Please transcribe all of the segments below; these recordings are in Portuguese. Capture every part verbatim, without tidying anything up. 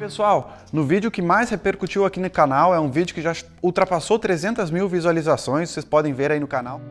Pessoal, no vídeo que mais repercutiu aqui no canal, é um vídeo que já ultrapassou trezentas mil visualizações, vocês podem ver aí no canal.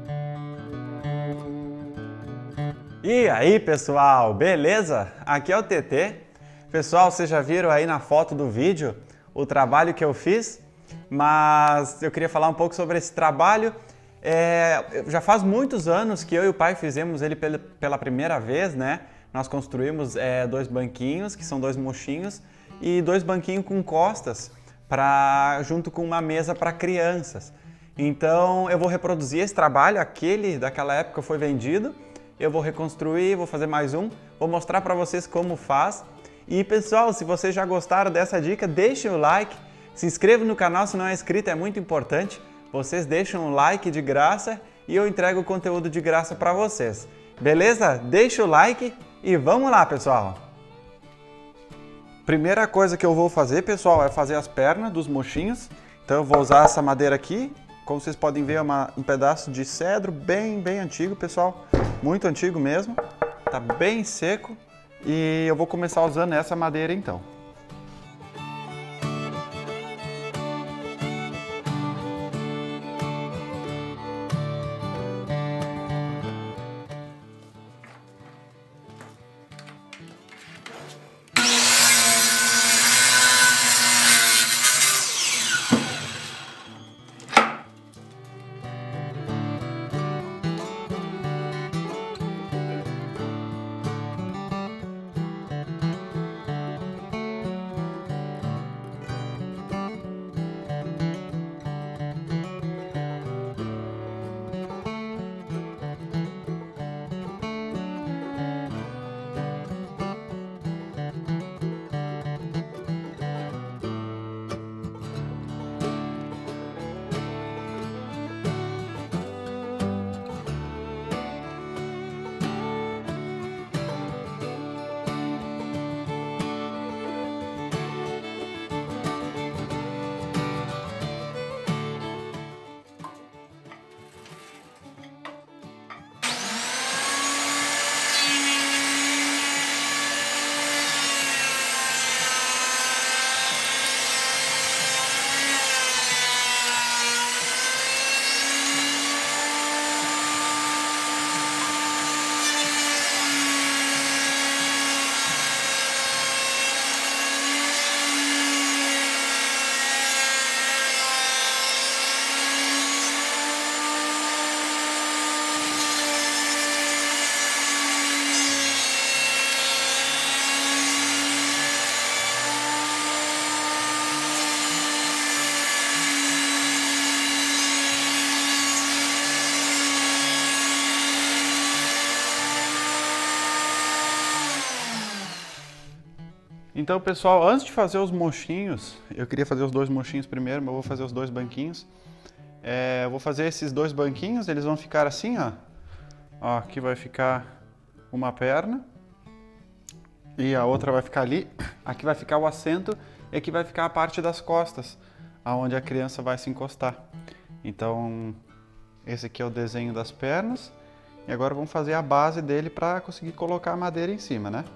E aí pessoal, beleza? Aqui é o T T. Pessoal, vocês já viram aí na foto do vídeo o trabalho que eu fiz, mas eu queria falar um pouco sobre esse trabalho. É, já faz muitos anos que eu e o pai fizemos ele pela, pela primeira vez, né? Nós construímos é, dois banquinhos, que são dois mochinhos, e dois banquinhos com costas, pra, junto com uma mesa para crianças. Então eu vou reproduzir esse trabalho, aquele daquela época foi vendido, eu vou reconstruir, vou fazer mais um, vou mostrar para vocês como faz. E pessoal, se vocês já gostaram dessa dica, deixem o like, se inscrevam no canal se não é inscrito, é muito importante. Vocês deixam um like de graça e eu entrego o conteúdo de graça para vocês. Beleza? Deixa o like e vamos lá, pessoal! Primeira coisa que eu vou fazer, pessoal, é fazer as pernas dos mochinhos. Então eu vou usar essa madeira aqui. Como vocês podem ver, é uma, um pedaço de cedro bem, bem antigo, pessoal. Muito antigo mesmo. Tá bem seco. E eu vou começar usando essa madeira então. Então, pessoal, antes de fazer os mochinhos, eu queria fazer os dois mochinhos primeiro, mas eu vou fazer os dois banquinhos. É, eu vou fazer esses dois banquinhos, eles vão ficar assim, ó. Ó, aqui vai ficar uma perna e a outra vai ficar ali. Aqui vai ficar o assento e aqui vai ficar a parte das costas, aonde a criança vai se encostar. Então, esse aqui é o desenho das pernas. E agora vamos fazer a base dele para conseguir colocar a madeira em cima, né?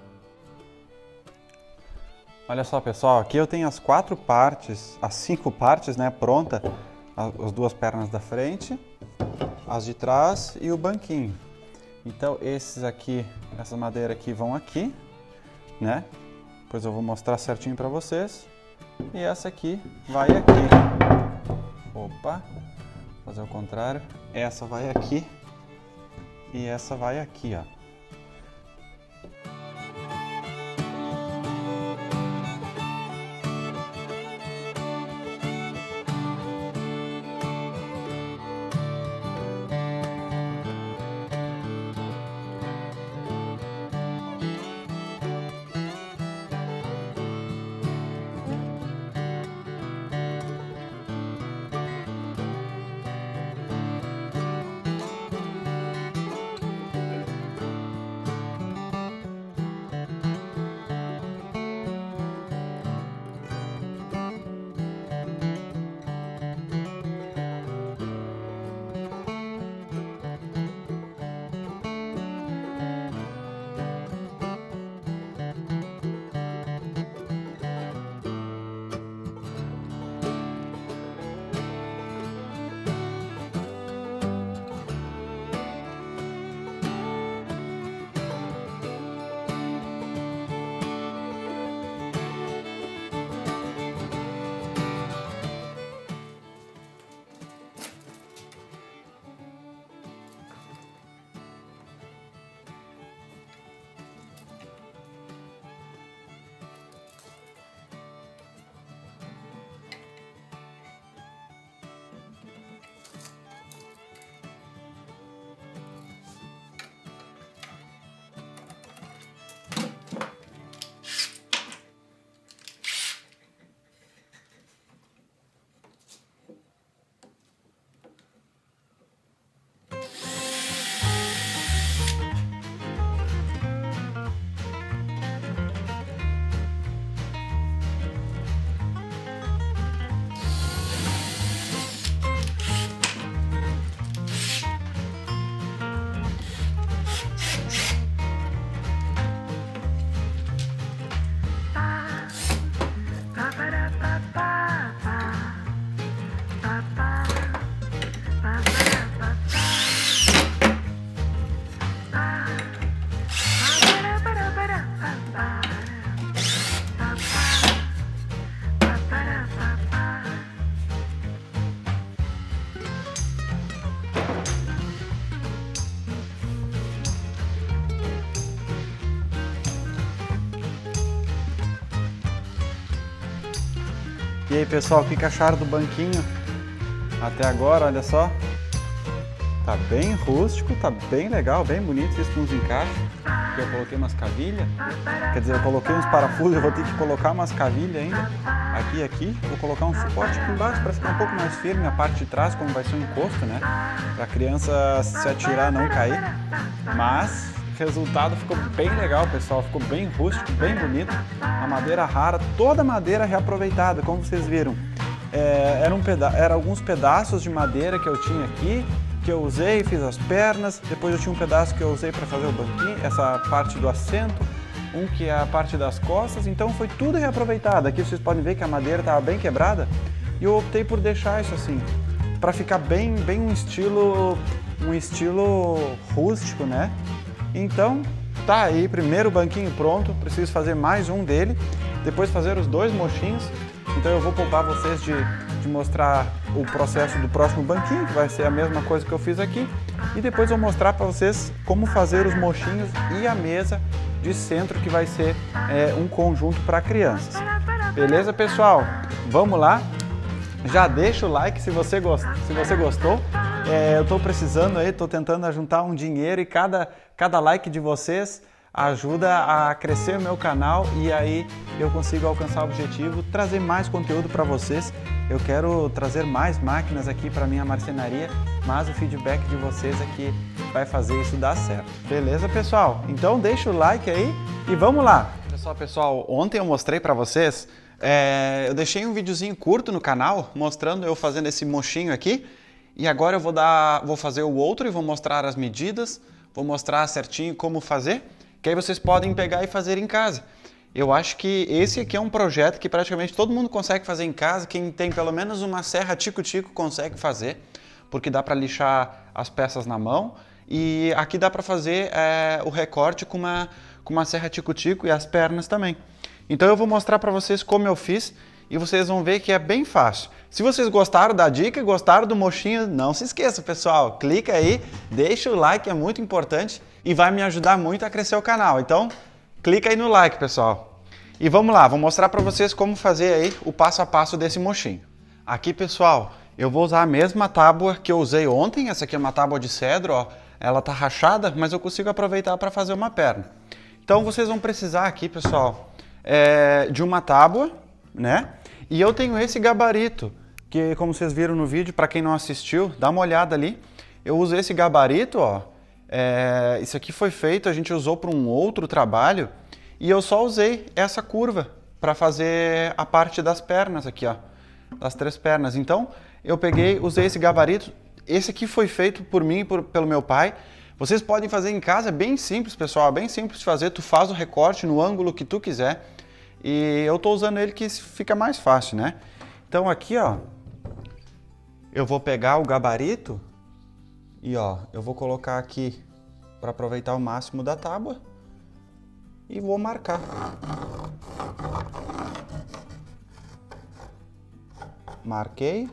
Olha só, pessoal, aqui eu tenho as quatro partes, as cinco partes, né, pronta, as duas pernas da frente, as de trás e o banquinho. Então esses aqui, essa madeira aqui vão aqui, né? Depois eu vou mostrar certinho para vocês. E essa aqui vai aqui. Opa, vou fazer o contrário. Essa vai aqui e essa vai aqui, ó. E aí pessoal, o que acharam do banquinho até agora? Olha só, tá bem rústico, tá bem legal, bem bonito, fiz com uns encaixes. Aqui eu coloquei umas cavilhas, quer dizer, eu coloquei uns parafusos, eu vou ter que colocar umas cavilhas ainda. Aqui e aqui, vou colocar um suporte aqui embaixo para ficar um pouco mais firme a parte de trás, como vai ser um encosto, né? Para a criança se atirar não cair. Mas o resultado ficou bem legal, pessoal, ficou bem rústico, bem bonito. A madeira rara, toda a madeira reaproveitada, como vocês viram. É, eram peda era alguns pedaços de madeira que eu tinha aqui, que eu usei, fiz as pernas, depois eu tinha um pedaço que eu usei para fazer o banquinho, essa parte do assento, um que é a parte das costas, então foi tudo reaproveitado. Aqui vocês podem ver que a madeira estava bem quebrada e eu optei por deixar isso assim, para ficar bem, bem um estilo, um estilo rústico, né? Então, tá aí, primeiro banquinho pronto, preciso fazer mais um dele, depois fazer os dois mochinhos. Então eu vou poupar vocês de, de mostrar o processo do próximo banquinho, que vai ser a mesma coisa que eu fiz aqui. E depois eu vou mostrar para vocês como fazer os mochinhos e a mesa de centro, que vai ser é, um conjunto para crianças. Beleza, pessoal? Vamos lá. Já deixa o like se você, gost... se você gostou. É, eu estou precisando aí, estou tentando juntar um dinheiro e cada, cada like de vocês ajuda a crescer o meu canal e aí eu consigo alcançar o objetivo, trazer mais conteúdo para vocês. Eu quero trazer mais máquinas aqui para minha marcenaria, mas o feedback de vocês aqui vai fazer isso dar certo. Beleza, pessoal? Então deixa o like aí e vamos lá! Pessoal, pessoal, ontem eu mostrei para vocês, é, eu deixei um videozinho curto no canal mostrando eu fazendo esse mochinho aqui e agora eu vou, dar, vou fazer o outro e vou mostrar as medidas, vou mostrar certinho como fazer, que aí vocês podem pegar e fazer em casa. Eu acho que esse aqui é um projeto que praticamente todo mundo consegue fazer em casa. Quem tem pelo menos uma serra tico-tico consegue fazer, porque dá para lixar as peças na mão. E aqui dá para fazer é, o recorte com uma, com uma serra tico-tico e as pernas também. Então eu vou mostrar para vocês como eu fiz e vocês vão ver que é bem fácil. Se vocês gostaram da dica, gostaram do mochinho, não se esqueça, pessoal. Clica aí, deixa o like, é muito importante e vai me ajudar muito a crescer o canal. Então, clica aí no like, pessoal. E vamos lá, vou mostrar para vocês como fazer aí o passo a passo desse mochinho. Aqui, pessoal, eu vou usar a mesma tábua que eu usei ontem. Essa aqui é uma tábua de cedro, ó. Ela tá rachada, mas eu consigo aproveitar para fazer uma perna. Então, vocês vão precisar aqui, pessoal, é, de uma tábua, né? E eu tenho esse gabarito, que como vocês viram no vídeo, para quem não assistiu, dá uma olhada ali. Eu uso esse gabarito, ó. É, isso aqui foi feito, a gente usou para um outro trabalho e eu só usei essa curva para fazer a parte das pernas aqui, ó, das três pernas. Então eu peguei, usei esse gabarito. Esse aqui foi feito por mim e por, pelo meu pai. Vocês podem fazer em casa, é bem simples, pessoal, é bem simples de fazer. Tu faz o recorte no ângulo que tu quiser e eu tô usando ele que fica mais fácil, né? Então aqui, ó, eu vou pegar o gabarito e ó, eu vou colocar aqui para aproveitar o máximo da tábua e vou marcar. Marquei.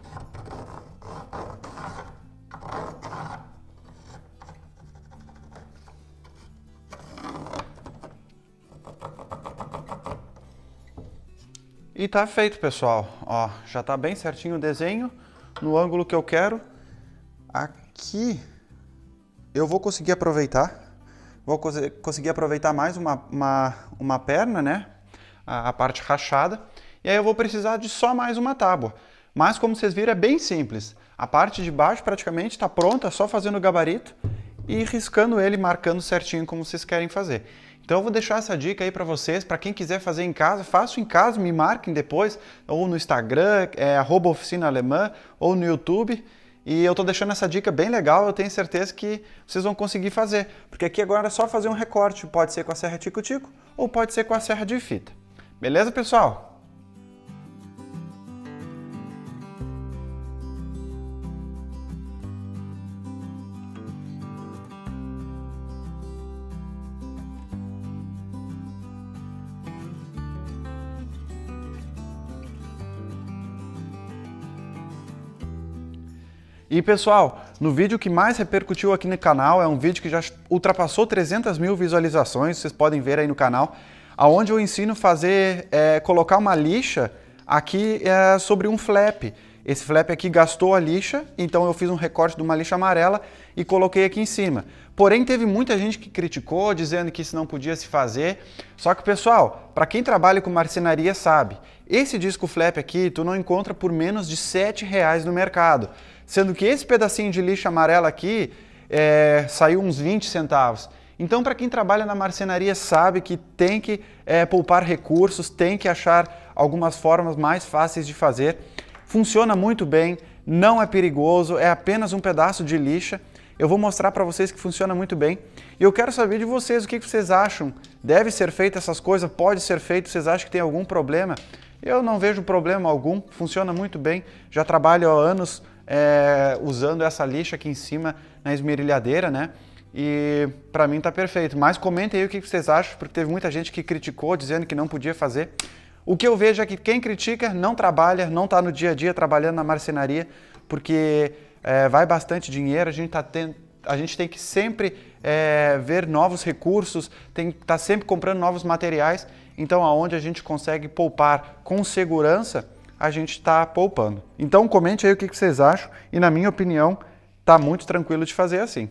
E tá feito, pessoal. Ó, já tá bem certinho o desenho no ângulo que eu quero. Aqui eu vou conseguir aproveitar, vou conseguir aproveitar mais uma, uma, uma perna, né? A, a parte rachada. E aí eu vou precisar de só mais uma tábua. Mas como vocês viram é bem simples. A parte de baixo praticamente está pronta, só fazendo o gabarito e riscando ele, marcando certinho como vocês querem fazer. Então eu vou deixar essa dica aí para vocês, para quem quiser fazer em casa, façam em casa, me marquem depois, ou no Instagram, é, arroba oficina alemã, ou no YouTube. E eu tô deixando essa dica bem legal, eu tenho certeza que vocês vão conseguir fazer. Porque aqui agora é só fazer um recorte, pode ser com a serra tico-tico, ou pode ser com a serra de fita. Beleza, pessoal? E pessoal, no vídeo que mais repercutiu aqui no canal, é um vídeo que já ultrapassou trezentas mil visualizações, vocês podem ver aí no canal, onde eu ensino a fazer, é, colocar uma lixa aqui é sobre um flap. Esse flap aqui gastou a lixa, então eu fiz um recorte de uma lixa amarela e coloquei aqui em cima. Porém, teve muita gente que criticou, dizendo que isso não podia se fazer. Só que, pessoal, para quem trabalha com marcenaria sabe, esse disco flap aqui tu não encontra por menos de sete reais no mercado. Sendo que esse pedacinho de lixa amarela aqui é, saiu uns vinte centavos. Então, para quem trabalha na marcenaria sabe que tem que é, poupar recursos, tem que achar algumas formas mais fáceis de fazer. Funciona muito bem, não é perigoso, é apenas um pedaço de lixa. Eu vou mostrar para vocês que funciona muito bem. E eu quero saber de vocês o que vocês acham. Deve ser feito essas coisas? Pode ser feito? Vocês acham que tem algum problema? Eu não vejo problema algum, funciona muito bem. Já trabalho há anos é, usando essa lixa aqui em cima na esmerilhadeira, né? E para mim tá perfeito. Mas comentem aí o que vocês acham, porque teve muita gente que criticou, dizendo que não podia fazer. O que eu vejo é que quem critica não trabalha, não está no dia a dia trabalhando na marcenaria, porque é, vai bastante dinheiro, a gente, tá tendo, a gente tem que sempre é, ver novos recursos, tem que estar tá sempre comprando novos materiais, então aonde a gente consegue poupar com segurança, a gente está poupando. Então comente aí o que vocês acham e na minha opinião está muito tranquilo de fazer assim.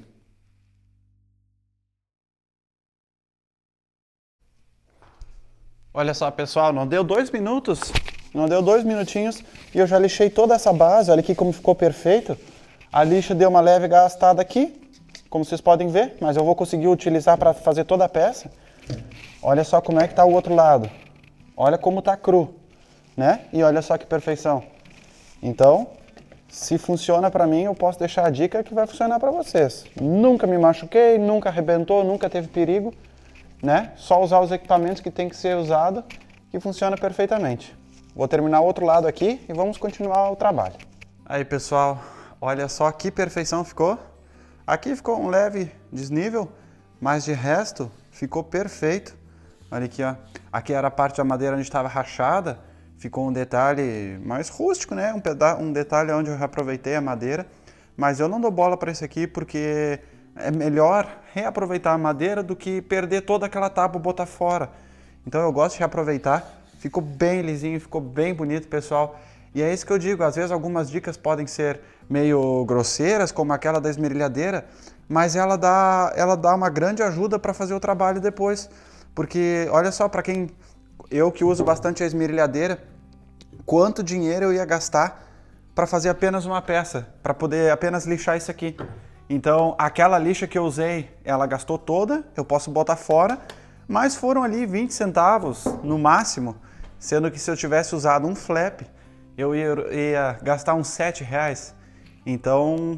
Olha só, pessoal, não deu dois minutos, não deu dois minutinhos e eu já lixei toda essa base, olha aqui como ficou perfeito. A lixa deu uma leve gastada aqui, como vocês podem ver, mas eu vou conseguir utilizar para fazer toda a peça. Olha só como é que está o outro lado, olha como está cru, né? E olha só que perfeição. Então, se funciona para mim, eu posso deixar a dica que vai funcionar para vocês. Nunca me machuquei, nunca arrebentou, nunca teve perigo. Né? Só usar os equipamentos que tem que ser usado que funciona perfeitamente. Vou terminar o outro lado aqui e vamos continuar o trabalho. Aí, pessoal, olha só que perfeição ficou. Aqui ficou um leve desnível, mas de resto ficou perfeito. Olha aqui, ó. Aqui era a parte da madeira onde estava rachada, ficou um detalhe mais rústico, né? Um, peda um detalhe onde eu reaproveitei a madeira, mas eu não dou bola para isso aqui porque é melhor reaproveitar a madeira do que perder toda aquela tábua e botar fora. Então eu gosto de reaproveitar. Ficou bem lisinho, ficou bem bonito, pessoal. E é isso que eu digo, às vezes algumas dicas podem ser meio grosseiras, como aquela da esmerilhadeira, mas ela dá, ela dá uma grande ajuda para fazer o trabalho depois. Porque olha só, para quem, eu que uso bastante a esmerilhadeira, quanto dinheiro eu ia gastar para fazer apenas uma peça, para poder apenas lixar isso aqui. Então, aquela lixa que eu usei, ela gastou toda, eu posso botar fora, mas foram ali vinte centavos no máximo, sendo que se eu tivesse usado um flap, eu ia, ia gastar uns sete reais. Então,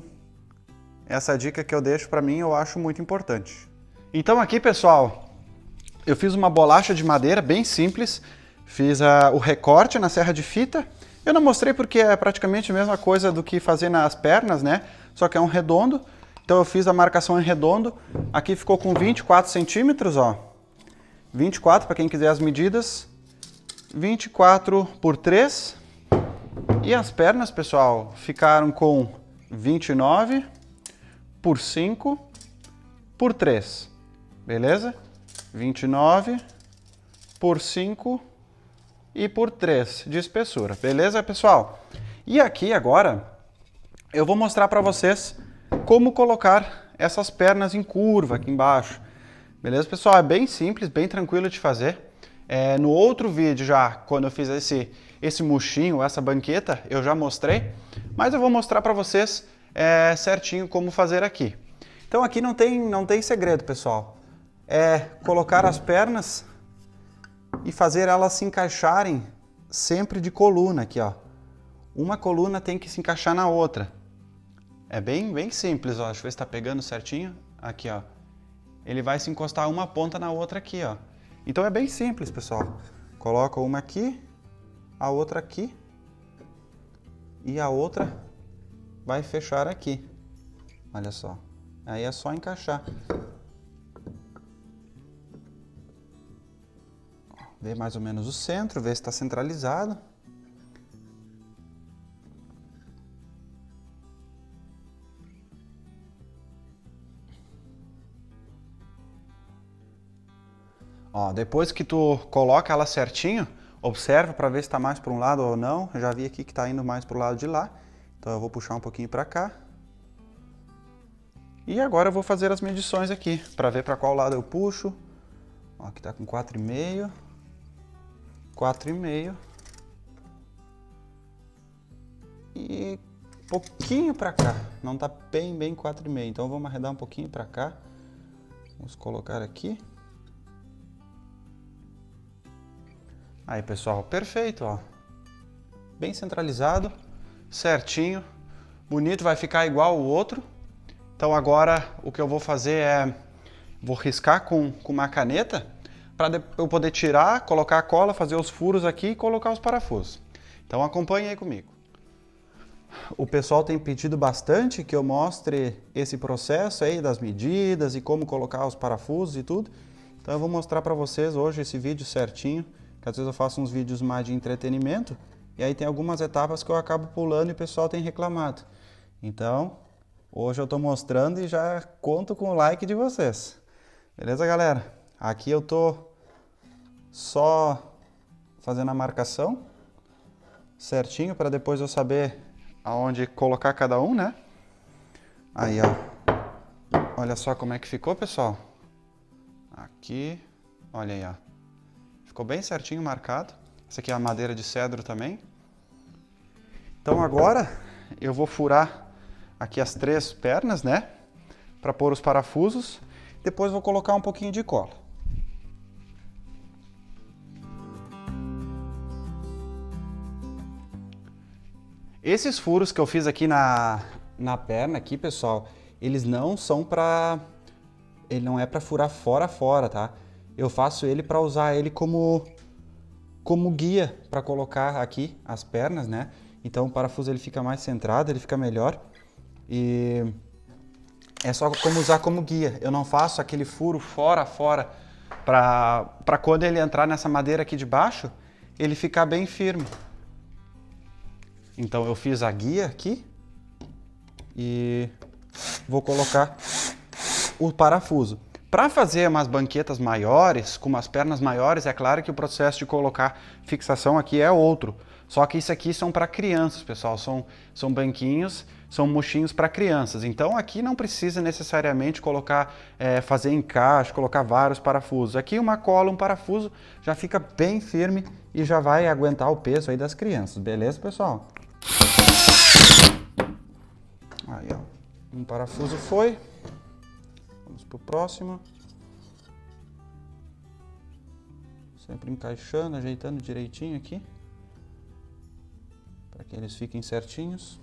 essa dica que eu deixo para mim, eu acho muito importante. Então aqui, pessoal, eu fiz uma bolacha de madeira bem simples, fiz a, o recorte na serra de fita. Eu não mostrei porque é praticamente a mesma coisa do que fazer nas pernas, né? Só que é um redondo. Então eu fiz a marcação em redondo, aqui ficou com vinte e quatro centímetros, ó. vinte e quatro para quem quiser as medidas, vinte e quatro por três. E as pernas, pessoal, ficaram com vinte e nove por cinco por três, beleza? vinte e nove por cinco e por três de espessura, beleza, pessoal? E aqui agora eu vou mostrar para vocês como colocar essas pernas em curva aqui embaixo. Beleza, pessoal? É bem simples, bem tranquilo de fazer. É, no outro vídeo já, quando eu fiz esse, esse mochinho, essa banqueta, eu já mostrei. Mas eu vou mostrar para vocês é, certinho como fazer aqui. Então aqui não tem, não tem segredo, pessoal. É colocar as pernas e fazer elas se encaixarem sempre de coluna aqui, ó. Uma coluna tem que se encaixar na outra. É bem, bem simples, ó. Deixa eu ver se tá pegando certinho. Aqui, ó. Ele vai se encostar uma ponta na outra aqui, ó. Então é bem simples, pessoal. Coloca uma aqui, a outra aqui e a outra vai fechar aqui. Olha só. Aí é só encaixar. Vê mais ou menos o centro, vê se está centralizado. Ó, depois que tu coloca ela certinho, Observa para ver se está mais para um lado ou não. Eu já vi aqui que está indo mais para o lado de lá. Então eu vou puxar um pouquinho para cá. E agora eu vou fazer as medições aqui, para ver para qual lado eu puxo. Ó, aqui está com quatro e meio. quatro e meio. E pouquinho para cá. Não está bem, bem quatro e meio. Então vamos arredar um pouquinho para cá. Vamos colocar aqui. Aí, pessoal, perfeito, ó. Bem centralizado, certinho, bonito, vai ficar igual o outro. Então agora o que eu vou fazer é, vou riscar com, com uma caneta para eu poder tirar, colocar a cola, fazer os furos aqui e colocar os parafusos. Então acompanhe aí comigo. O pessoal tem pedido bastante que eu mostre esse processo aí das medidas e como colocar os parafusos e tudo. Então eu vou mostrar para vocês hoje esse vídeo certinho. Que às vezes eu faço uns vídeos mais de entretenimento e aí tem algumas etapas que eu acabo pulando e o pessoal tem reclamado. Então, hoje eu estou mostrando e já conto com o like de vocês. Beleza, galera? Aqui eu estou só fazendo a marcação certinho para depois eu saber aonde colocar cada um, né? Aí, ó. Olha só como é que ficou, pessoal. Aqui, olha aí, ó. Ficou bem certinho marcado. Essa aqui é a madeira de cedro também. Então agora eu vou furar aqui as três pernas, né? Para pôr os parafusos. Depois vou colocar um pouquinho de cola. Esses furos que eu fiz aqui na, na perna aqui, pessoal, eles não são para... Ele não é para furar fora fora, tá? Eu faço ele para usar ele como, como guia para colocar aqui as pernas, né? Então o parafuso ele fica mais centrado, ele fica melhor. E é só como usar como guia. Eu não faço aquele furo fora, fora, para quando ele entrar nessa madeira aqui de baixo, ele ficar bem firme. Então eu fiz a guia aqui e vou colocar o parafuso. Para fazer umas banquetas maiores, com umas pernas maiores, é claro que o processo de colocar fixação aqui é outro. Só que isso aqui são para crianças, pessoal. São, são banquinhos, são mochinhos para crianças. Então aqui não precisa necessariamente colocar, é, fazer encaixe, colocar vários parafusos. Aqui uma cola, um parafuso já fica bem firme e já vai aguentar o peso aí das crianças. Beleza, pessoal? Aí, ó. Um parafuso foi. Vamos para o próximo. Sempre encaixando, ajeitando direitinho aqui. Para que eles fiquem certinhos.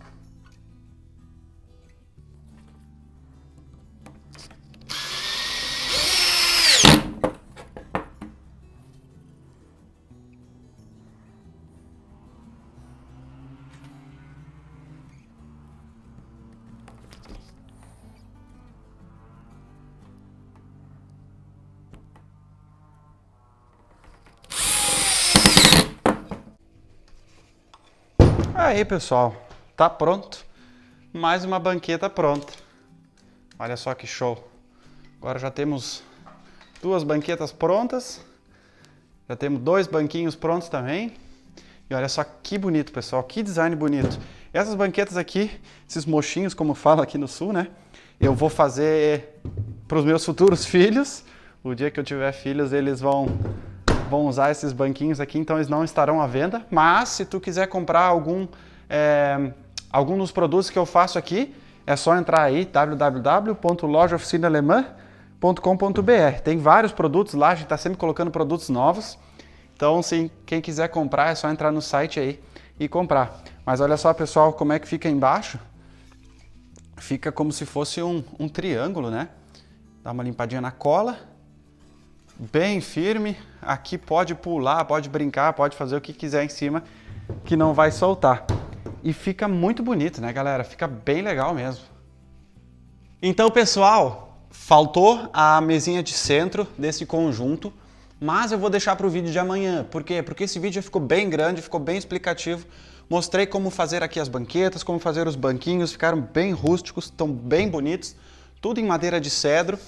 Aí, pessoal, tá pronto. Mais uma banqueta pronta. Olha só que show. Agora já temos duas banquetas prontas. Já temos dois banquinhos prontos também. E olha só que bonito, pessoal. Que design bonito. Essas banquetas aqui, esses mochinhos, como fala aqui no sul, né? Eu vou fazer para os meus futuros filhos. O dia que eu tiver filhos, eles vão... vão usar esses banquinhos aqui, então eles não estarão à venda. Mas se tu quiser comprar algum, é, algum dos produtos que eu faço aqui, é só entrar aí, w w w ponto loja oficina alemã ponto com ponto b r. Tem vários produtos lá, a gente está sempre colocando produtos novos. Então, se quem quiser comprar, é só entrar no site aí e comprar. Mas olha só, pessoal, como é que fica embaixo. Fica como se fosse um, um triângulo, né? Dá uma limpadinha na cola. Bem firme, aqui pode pular, pode brincar, pode fazer o que quiser em cima, que não vai soltar. E fica muito bonito, né, galera? Fica bem legal mesmo. Então, pessoal, faltou a mesinha de centro desse conjunto, mas eu vou deixar para o vídeo de amanhã. Por quê? Porque esse vídeo ficou bem grande, ficou bem explicativo. Mostrei como fazer aqui as banquetas, como fazer os banquinhos, ficaram bem rústicos, estão bem bonitos, tudo em madeira de cedro.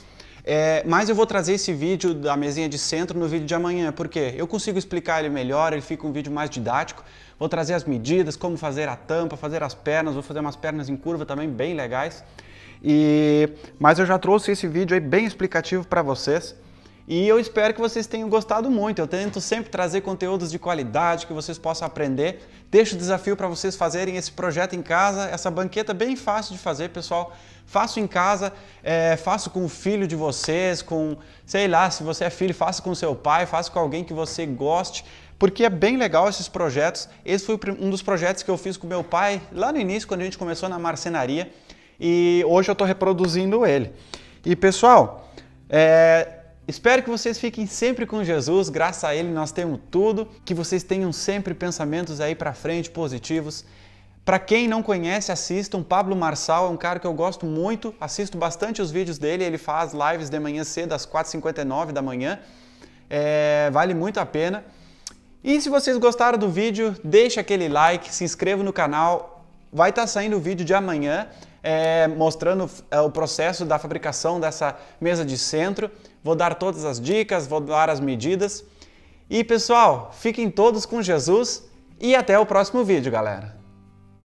É, mas eu vou trazer esse vídeo da mesinha de centro no vídeo de amanhã, porque eu consigo explicar ele melhor, ele fica um vídeo mais didático. Vou trazer as medidas, como fazer a tampa, fazer as pernas, vou fazer umas pernas em curva também bem legais. E... Mas eu já trouxe esse vídeo aí bem explicativo para vocês. E eu espero que vocês tenham gostado muito. Eu tento sempre trazer conteúdos de qualidade, que vocês possam aprender. Deixo o desafio para vocês fazerem esse projeto em casa. Essa banqueta é bem fácil de fazer, pessoal. Faço em casa, é, faço com o filho de vocês, com, sei lá, se você é filho, faça com seu pai, faça com alguém que você goste. Porque é bem legal esses projetos. Esse foi um dos projetos que eu fiz com meu pai lá no início, quando a gente começou na marcenaria. E hoje eu estou reproduzindo ele. E pessoal, é... espero que vocês fiquem sempre com Jesus, graças a Ele nós temos tudo, que vocês tenham sempre pensamentos aí para frente, positivos. Para quem não conhece, assistam, Pablo Marçal é um cara que eu gosto muito, assisto bastante os vídeos dele, ele faz lives de manhã cedo, às quatro e cinquenta e nove da manhã, é, vale muito a pena. E se vocês gostaram do vídeo, deixa aquele like, se inscreva no canal, vai estar saindo o vídeo de amanhã, é, mostrando é, o processo da fabricação dessa mesa de centro. Vou dar todas as dicas, vou dar as medidas. E pessoal, fiquem todos com Jesus e até o próximo vídeo, galera.